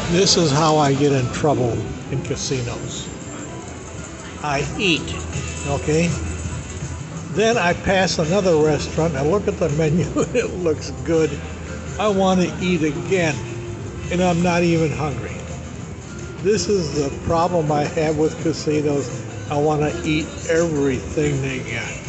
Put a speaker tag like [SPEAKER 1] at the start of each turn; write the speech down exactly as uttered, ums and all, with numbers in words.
[SPEAKER 1] This is how I get in trouble in casinos. I eat, okay? Then I pass another restaurant, I look at the menu, it looks good. I want to eat again, and I'm not even hungry. This is the problem I have with casinos. I want to eat everything they got.